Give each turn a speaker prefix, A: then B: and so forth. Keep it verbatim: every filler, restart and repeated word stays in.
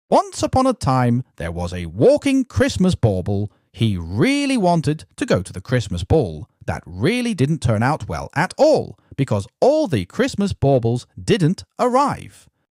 A: Once upon a time, there was a walking Christmas bauble. He really wanted to go to the Christmas ball. That really didn't turn out well at all, because all the Christmas baubles didn't arrive.